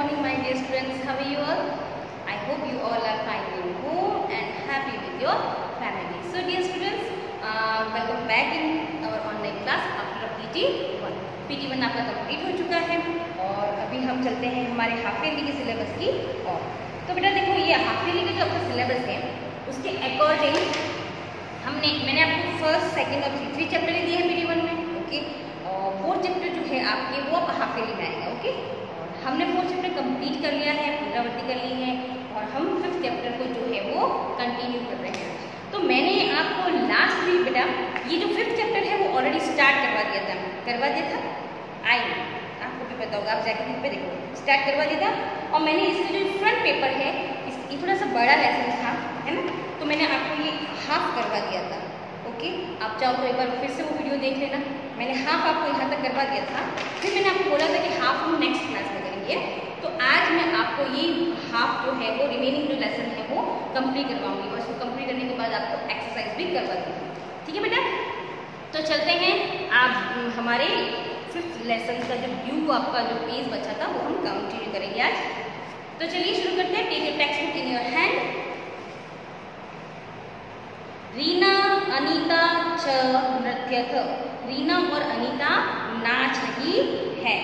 morning, my dear students. How are you all? I hope you all are fine in home and happy with your family. So, dear students, welcome back in our online class after PT1. PT1 आपका complete हो चुका है और अभी हम चलते हैं हमारे हाफ ईयरली के सिलेबस की ओर। तो बेटा देखो, ये हाफ ईयरली का जो आपका सिलेबस है उसके अकॉर्डिंग मैंने आपको फर्स्ट, सेकंड और थ्री चैप्टर दिए हैं PT1 में, ओके। और फोर्थ चैप्टर जो है आपके वो आप हाफ ईयरली में आएगा, ओके। और हमने फोर्थ चैप्टर कंप्लीट कर लिया है, पुनरावृत्ति कर ली है और हम फिफ्थ चैप्टर को जो है वो कंटिन्यू कर रहे हैं। तो मैंने आपको लास्ट वीक बेटा ये जो फिफ्थ चैप्टर है वो ऑलरेडी स्टार्ट करवा दिया था। आपको भी पता होगा, आप जाकर बुक पे देखो, स्टार्ट करवा दिया था। और मैंने इसका जो फ्रंट पेपर है ये थोड़ा सा बड़ा लेसन था, है ना, तो मैंने आपको ये हाफ करवा दिया था, ओके। आप चाहो तो एक बार फिर से वो वीडियो देख लेना। मैंने हाफ आपको यहाँ तक करवा दिया था, फिर मैंने आपको बोला था कि हाफ हम नेक्स्ट क्लास में करेंगे। तो आज मैं आपको ये हाफ जो है वो रिमेनिंग जो लेसन है वो कंप्लीट करवाऊंगी और इसको कंप्लीट करने के बाद आपको एक्सरसाइज भी करवा दूँगी, ठीक है बेटा। तो चलते हैं, आप हमारे फिफ्थ लेसन का जो व्यू आपका जो पेज बचा था वो हम कंटिन्यू करेंगे आज। तो चलिए शुरू करते हैं। Take your textbook in your hand. Reena Anita च नृत्यथ। रीना और अनीता नाच रही है।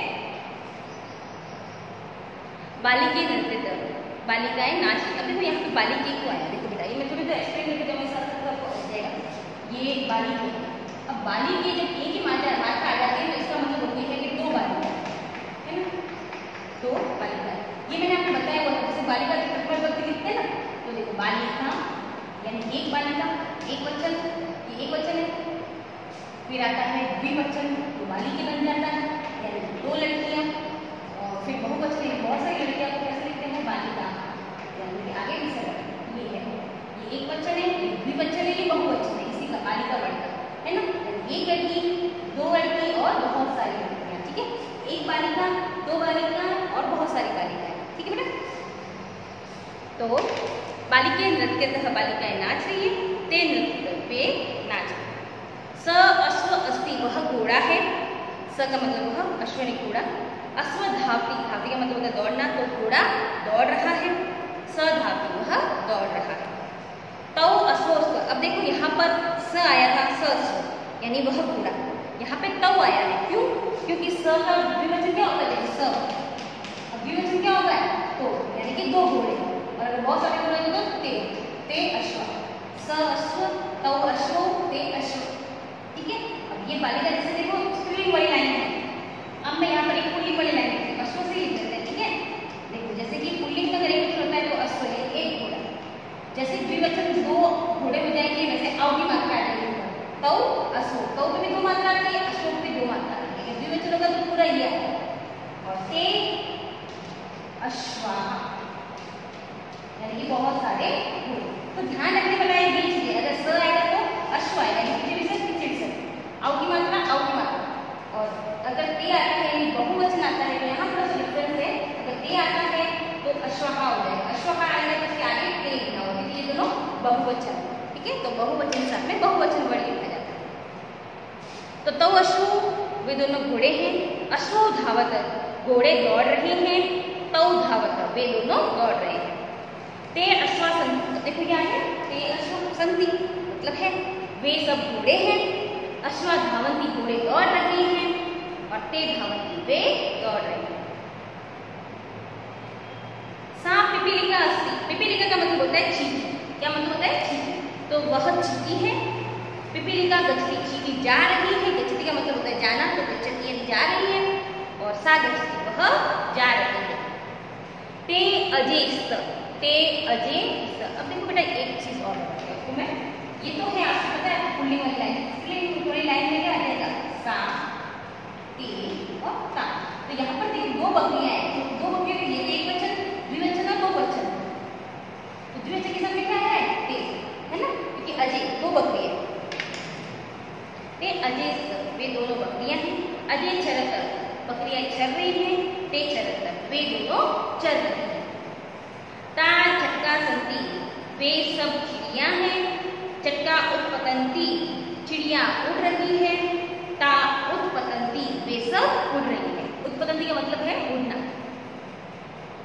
बालिके नृत्यथ। बालिकाएं नाच रही। अब देखो यहाँ पे बालिके को आया, देखो बेटा ये मैं थोड़ी देर एक्सप्लेन करके तो मेरे साथ आपको हो जाएगा। ये बालिके, अब बालिके जब एक ही मात्रा आ जाती है तो इसका मतलब होती है कि दो बालिका, है ना, दो बालिका। ये मैंने आपको बताया हुआ था, जैसे बालिका के प्रतिपद लिखते हैं ना, तो देखो बालिका यानी एक बालिका, एक वचन, ये एक वचन है। फिर आता है द्विवचन, तो बालिके बन जाता है, यानी दो लड़कियां। और फिर बहुवचन में बहुत सारी लड़कियां को कैसे लिखते हैं, बालिका, यानी कि आगे भी सर ये है, ये एक वचन है, ये द्विवचन है, ये बहुवचन है, इसी का बालिका बनता है ना। एक लड़की, दो लड़की और बहुत सारी लड़कियां, ठीक है। एक बालिका, दो बालिका और बहुत सारी बालिकाएं, ठीक है बेटा। तो बालिके नृत्यतः, बालिकाएं नाच रही है। ते नृत्य, वे नाच। स अश्व अस्ति, वह घोड़ा है। स का मतलब वह, अश्व ने घोड़ा। अश्व धावती, धावती का मतलब होता है दौड़ना, तो घोड़ा दौड़ रहा है। स धावती, वह दौड़ रहा है। तौ अश्व, अब देखो यहाँ पर स आया था, स अश्व यानी वह घोड़ा, यहाँ पे तौ आया है, क्यों? क्योंकि स का द्विवचन क्या होता है, स। अब द्विवचन क्या होता है, तो यानी कि दो घोड़े, और अगर बहुत सारे घोड़े हैं तो ते अश्व। स अश्व, तौ अश्व, ते अश्व, ठीक है। अब ये बालिका जैसे देखो स्त्रीलिंग वाली लाइन है, अब मैं यहाँ पर एक पुल्लिंग वाली लाइन लिखती हूँ, अश्व से लिख देते हैं, ठीक है। देखो जैसे कि पुल्लिंग में अगर एक होता है तो अश्व है, एक घोड़ा। जैसे द्विवचन दो घोड़े हो जाएंगे, वैसे अव की मात्रा आ जाएगी, तौ अश्व, तौ पे भी दो मात्रा आती है, अश्व पे दो मात्रा आती है। द्विवचन होगा तो पूरा ये आएगा। और ते अश्वा यानी कि बहुत सारे घोड़े। तो ध्यान रखने वाला है ये चीजें, अगर स आएगा तो अश्व आएगा, यानी पीछे अव की मात्रा, अव की मात्रा। और अगर ते आता है यानी बहुवचन आता है, तो यहाँ थोड़ा सा डिफरेंस है। अगर ते आता है तो अश्वहा हो जाएगा, अश्वहा आएगा तो इसके आगे ते लिखना होगा, क्योंकि ये दोनों बहुवचन, ठीक है। तो बहुवचन के साथ में बहुवचन वर्ड लिखा जाता है। तो तौ अश्व, वे दोनों घोड़े हैं। अश्व धावत, घोड़े दौड़ रहे हैं। तौ धावत, वे दोनों दौड़ रहे हैं। ते अश्वा सन्ति, देखो क्या है, ते अश्वा सन्ति मतलब है वे सब घोड़े हैं। अश्वा धावंती, घोड़े दौड़ रहे हैं। और ते धावंती, वे दौड़ रहे हैं। सा पिपीलिका अस्ति, पिपीलिका का मतलब होता है चींटी। क्या मतलब होता है, चींटी। तो वह चींटी है। पिपीलिका गच्छति, चींटी जा रही है। गच्छति का मतलब होता है जाना, तो गच्छति यानी जा रही है। और सा गच्छति, वह जा रही है। ते अजेस्त, ते अजेस्त। अब देखो बेटा एक चीज और बताती हूँ मैं, ये तो है आपको पता है पुल्लिंग वाली लाइन, इसलिए थोड़ी लाइन में क्या आ जाएगा, सा, ते और ता। तो यहाँ पर देखिए दो बकरियां हैं, तो दो बकरियों के लिए एक वचन, द्विवचन और बहुवचन। तो द्विवचन के साथ में क्या है, ते, है ना, क्योंकि अजय दो बकरियां। ते अजेस्त, वे दोनों बकरियां हैं। अजय चरत, बकरियां चर रही हैं। ते चरत, वे दोनों चर रही हैं। ता चक्का संति, वे सब चिड़िया हैं। चक्का उत्पतंती, चिड़िया उड़ रही है। ता उत्पतंती, वे सब उड़ रही है। उत्पतंती का मतलब है उड़ना।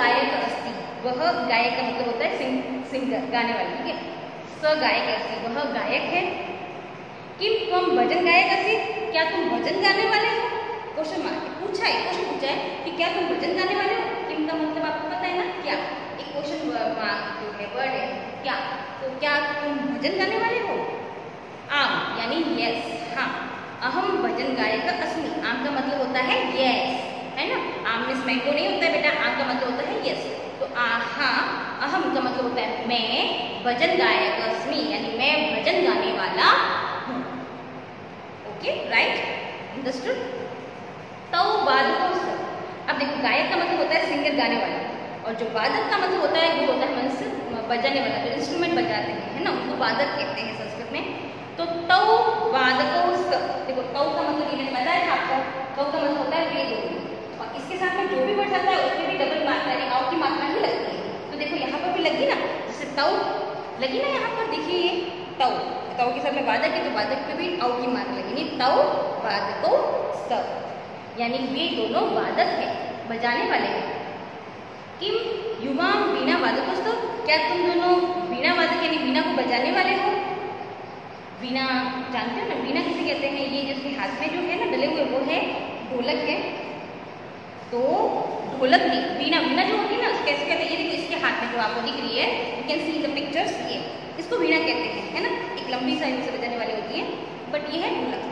गायक अस्ति, वह गायक का मतलब होता है सिंगर, गाने वाला, ठीक है। स गायक अस्ति, वह गायक है। किम त्वम भजन गायक अस्ति, क्या तुम भजन गाने वाले हो? क्वेश्चन मार्क पूछा है, क्वेश्चन पूछा है कि क्या तुम भजन गाने वाले हो। किम का मतलब आपको पता है ना, क्या, एक क्वेश्चन मार्क जो है वर्ड है क्या, तो क्या तुम भजन गाने वाले हो? आम यानी यस, हाँ। अहम भजन गायक अस्मि, आम का मतलब होता है यस, है ना। आम में मैंगो नहीं होता है बेटा, आम का मतलब होता है यस। तो हाँ, अहम का मतलब होता है मैं, भजन गायक अस्मि यानी मैं भजन गाने वाला हूँ। Okay, right, understood. तौ वादको स्तव, अब देखो गायक का मतलब होता है सिंगर, गाने वाला, और जो वादक का मतलब होता है वो होता है मनुष्य बजाने वाला, जो इंस्ट्रूमेंट बजाते हैं, है ना, उनको वादक कहते हैं संस्कृत में। तो तौ वादको स्तव, देखो तौ का मतलब ये मैंने बताया था आपको, तौ का मतलब होता है वे दोनों, और इसके साथ में जो भी वर्ड आता है उसमें भी डबल मात्रा यानी औ की मात्रा ही लगती है। तो देखो यहाँ पर भी लगी ना, जैसे तौ लगी ना, यहाँ पर देखिए ये तौ, तौ के साथ में वादक है तो वादक पे भी औ की मात्रा लगी, नहीं तौ वादको स्तव, यानी वे दोनों वादक है, बजाने वाले हैं। किम युवा वीणा वादको स्तव, क्या तुम दोनों वीणा वादक यानी वीणा को बजाने वाले हो? वीणा जानते हो ना, वीणा किसे कहते हैं, ये जिसके हाथ में जो है ना डले हुए वो है ढोलक है। तो ढोलक की वीणा, वीणा जो होती है ना कैसे कहते हैं, ये देखो इसके हाथ में जो आपको दिख रही है, you can see the pictures, ये इसको वीणा कहते हैं, है ना, एक लंबी साइड से बजाने वाली होती है, बट ये है ढोलक।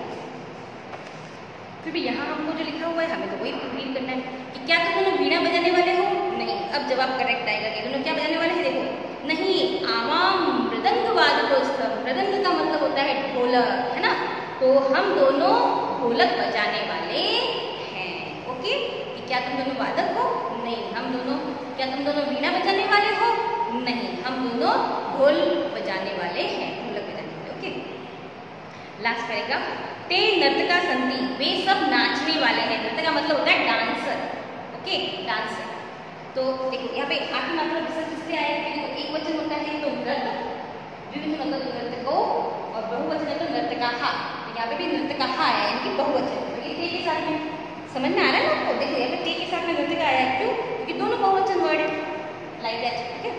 फिर भी यहाँ हमको जो लिखा हुआ है हमें तो वही रीड करना है कि क्या तुम दोनों वीणा बजाने वाले हो? नहीं, अब जवाब करेक्ट आएगा कि दोनों क्या बजाने वाले हैं, देखो नहीं, आवाम मृदंग वादको स्तव, मृदंग का मतलब होता है ढोलक, है ना, तो हम दोनों ढोलक बजाने वाले हैं। ओके, कि क्या तुम दोनों वादक हो? नहीं, हम दोनों, क्या तुम दोनों वीणा बजाने वाले हो? नहीं, हम दोनों ढोल बजाने वाले हैं, ढोलक बजाने वाले। Okay, last paragraph. ते नर्तका संति, वे सब नाचने वाले हैं, नर्तक का मतलब होता है डांसर। Okay, dancer. तो देखो यहाँ पे आखिरी मात्रा विसर्ग किससे आया है, देखो एक वचन होता है तो नर्तक, द्विवचन मतलब नर्तको, और बहुवचन है तो नर्तकाहा, यहाँ पे भी नर्तकाहा आया यानी कि बहुवचन, तो ये ते के साथ में समझ में आ रहा है ना आपको, देखो यहाँ पे ते के साथ में नर्तका आया, क्यों, क्योंकि दोनों बहुवचन वर्ड है, लाइक दैट। ओके,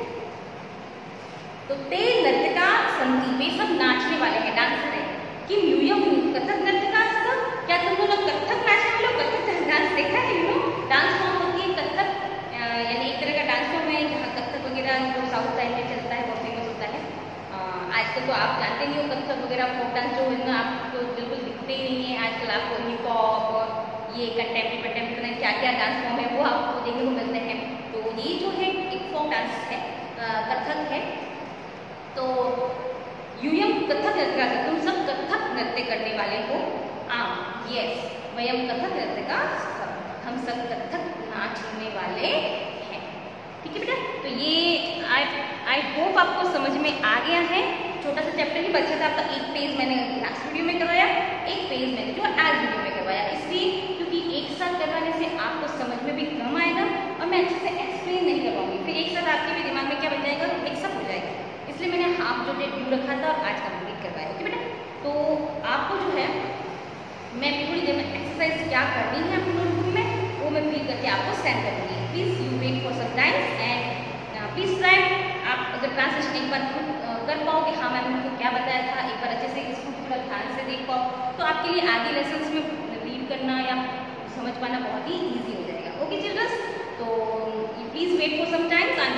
तो ते नर्तका संति, वे सब नाचने वाले हैं, डांसर है। कि यूयम कथक नर्तका स्तव, क्या तुम दोनों कथक नाचने वाले हो? कथक डांस देखा है, यू नो, डांस फॉर्म होती है कथक, यानी एक तरह का डांस फॉर्म है जहाँ कथक वगैरह जो साउथ साइड में चलता है, बहुत फेमस होता है। आजकल तो आप जानते नहीं हो कथक वगैरह, फोक डांस जो है ना आपको बिल्कुल दिखते ही नहीं है, आजकल आपको हिप हॉप और ये कंटेम्प्रेरी क्या क्या डांस फॉर्म है वो आपको देखने को मिलते हैं। तो ये जो है एक फोक डांस है, कथक है। तो यूयम कथक नृत्य, तुम सब कथक नृत्य करने वाले हो। यस, वयम कथक नृत्य का, हम सब कथक नाचने वाले हैं। ठीक है बेटा, तो ये आई होप आपको समझ में आ गया है। छोटा सा चैप्टर ही बचा था आपका, एक पेज मैंने लास्ट वीडियो में करवाया, एक पेज मैंने जो आज वीडियो में करवाया, इसलिए क्योंकि एक साथ करवाने से आपको समझ में भी कम आएगा और मैं अच्छे से एक्सप्लेन नहीं कर पाऊंगी, फिर एक साथ आपके भी दिमाग में क्या बन जाएगा, मिक्सअप हो जाएगा। इसलिए मैंने हाफ जो डेट ड्यू रखा था और आज कंप्लीट करवाया। ओके बेटा, तो आपको जो है मैं थोड़ी देर में एक्सरसाइज क्या करनी है अपने नोटबुक में वो मैं फिल करके आपको सेंड कर दूँगी। Please you wait for some time and please try. आप अगर ट्रांसलेशन एक बार कर पाओ कि हाँ मैंने उनको क्या बताया था, एक बार अच्छे से इसको थोड़ा ध्यान से देख पाओ, तो आपके लिए आगे लेसन्स में रीड करना या समझ पाना बहुत ही ईजी हो जाएगा। ओके चिल्ड्रंस, तो please wait for some time.